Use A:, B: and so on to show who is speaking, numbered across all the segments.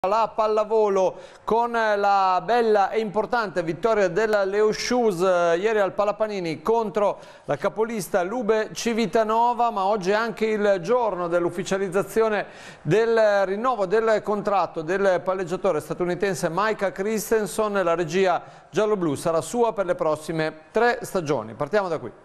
A: La pallavolo con la bella e importante vittoria della Leo Shoes ieri al Palapanini contro la capolista Lube Civitanova, ma oggi è anche il giorno dell'ufficializzazione del rinnovo del contratto del palleggiatore statunitense Micah Christensen. La regia giallo-blu sarà sua per le prossime 3 stagioni. Partiamo da qui.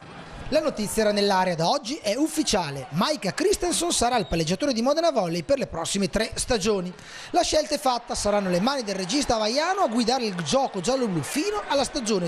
B: La notizia era nell'aria, da oggi è ufficiale. Micah Christensen sarà il palleggiatore di Modena Volley per le prossime 3 stagioni. La scelta è fatta, saranno le mani del regista hawaiano a guidare il gioco giallo-blu fino alla stagione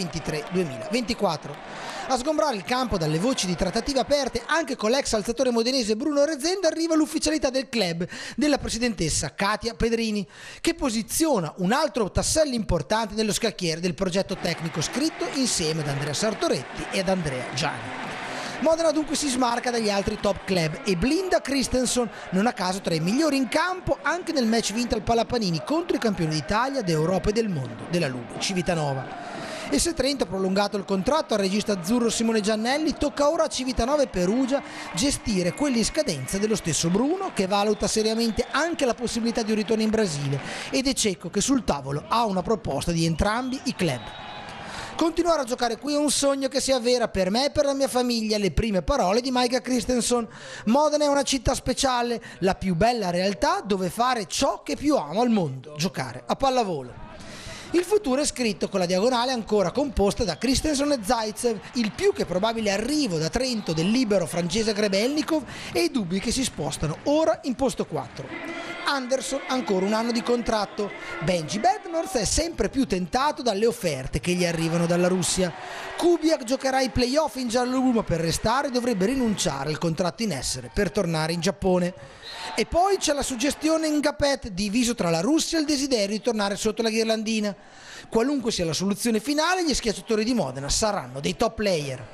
B: 2023-2024. A sgombrare il campo dalle voci di trattative aperte anche con l'ex alzatore modenese Bruno Rezende arriva l'ufficialità del club della presidentessa Katia Pedrini, che posiziona un altro tassello importante nello scacchiere del progetto tecnico scritto insieme ad Andrea Sartoretti e ad Andrea Gianni. Modena dunque si smarca dagli altri top club e blinda Christensen, non a caso tra i migliori in campo anche nel match vinto al Palapanini contro i campioni d'Italia, d'Europa e del mondo della Lube Civitanova. E se Trento ha prolungato il contratto al regista azzurro Simone Giannelli, tocca ora a Civitanova e Perugia gestire quelli in scadenza dello stesso Bruno, che valuta seriamente anche la possibilità di un ritorno in Brasile, ed è Cecco che sul tavolo ha una proposta di entrambi i club. Continuare a giocare qui è un sogno che si avvera per me e per la mia famiglia, le prime parole di Micah Christensen. Modena è una città speciale, la più bella realtà dove fare ciò che più amo al mondo, giocare a pallavolo. Il futuro è scritto con la diagonale ancora composta da Christensen e Zaitsev, il più che probabile arrivo da Trento del libero francese Grebelnikov e i dubbi che si spostano ora in posto 4. Anderson ancora un anno di contratto. Benji Bednorth è sempre più tentato dalle offerte che gli arrivano dalla Russia. Kubiak giocherà i playoff in giallo-blu, ma per restare dovrebbe rinunciare al contratto in essere per tornare in Giappone. E poi c'è la suggestione Ngapet, diviso tra la Russia e il desiderio di tornare sotto la ghirlandina. Qualunque sia la soluzione finale, gli schiacciatori di Modena saranno dei top player.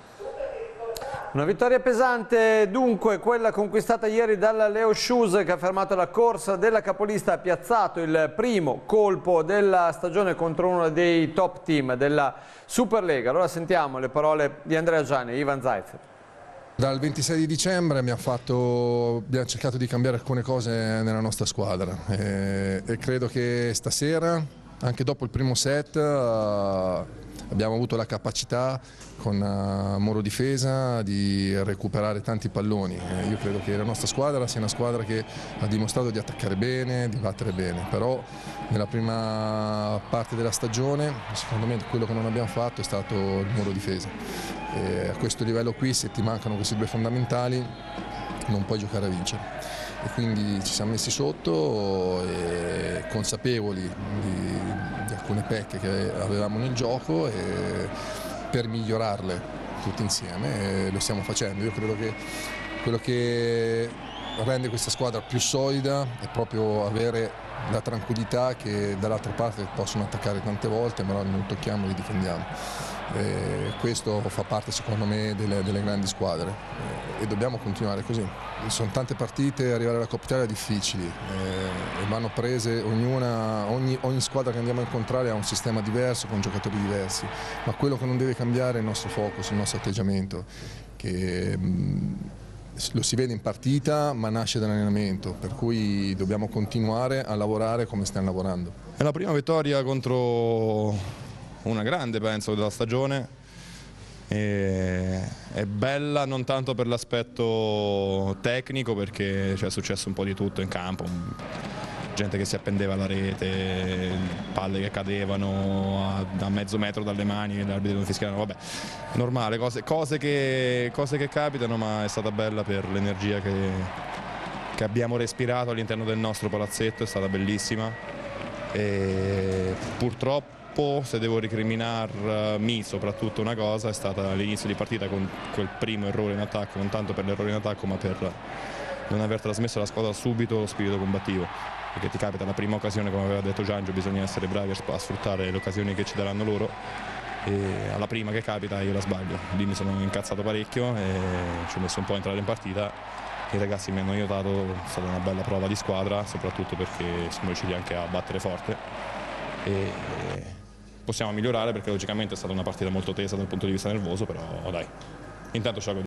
A: Una vittoria pesante dunque quella conquistata ieri dalla Leo Shoes, che ha fermato la corsa della capolista, ha piazzato il primo colpo della stagione contro uno dei top team della Superlega. Allora sentiamo le parole di Andrea Gianni e Ivan Zaitsev.
C: Dal 26 di dicembre abbiamo cercato di cambiare alcune cose nella nostra squadra e credo che stasera, anche dopo il primo set, abbiamo avuto la capacità con Moro Difesa di recuperare tanti palloni. Io credo che la nostra squadra sia una squadra che ha dimostrato di attaccare bene, di battere bene, però nella prima parte della stagione secondo me quello che non abbiamo fatto è stato il Moro Difesa. E a questo livello qui, se ti mancano questi due fondamentali, non puoi giocare a vincere. E quindi ci siamo messi sotto e consapevoli di alcune pecche che avevamo nel gioco e per migliorarle tutti insieme, e lo stiamo facendo. Io credo che quello che rende questa squadra più solida è proprio avere la tranquillità che dall'altra parte possono attaccare tante volte, ma noi non tocchiamo e li difendiamo. Questo fa parte secondo me delle grandi squadre e dobbiamo continuare così. Sono tante partite, arrivare alla Coppa Italia è difficili e vanno prese ogni squadra che andiamo a incontrare ha un sistema diverso con giocatori diversi, ma quello che non deve cambiare è il nostro focus, il nostro atteggiamento, che lo si vede in partita ma nasce dall'allenamento, per cui dobbiamo continuare a lavorare come stiamo lavorando.
D: È la prima vittoria contro una grande, penso, della stagione. È bella non tanto per l'aspetto tecnico, perché è successo un po' di tutto in campo, gente che si appendeva alla rete, palle che cadevano a mezzo metro dalle mani, l'arbitro non fischiavano, vabbè, normale, cose che capitano, ma è stata bella per l'energia che abbiamo respirato all'interno del nostro palazzetto, è stata bellissima. E purtroppo, se devo recriminarmi soprattutto una cosa, è stata l'inizio di partita con quel primo errore in attacco, non tanto per l'errore in attacco ma per non aver trasmesso alla squadra subito lo spirito combattivo, perché ti capita la prima occasione, come aveva detto Giangio, bisogna essere bravi a sfruttare le occasioni che ci daranno loro, e alla prima che capita io la sbaglio. Lì mi sono incazzato parecchio e ci ho messo un po' a entrare in partita. I ragazzi mi hanno aiutato, è stata una bella prova di squadra, soprattutto perché siamo riusciti anche a battere forte e possiamo migliorare, perché logicamente è stata una partita molto tesa dal punto di vista nervoso, però dai, intanto ce la godiamo.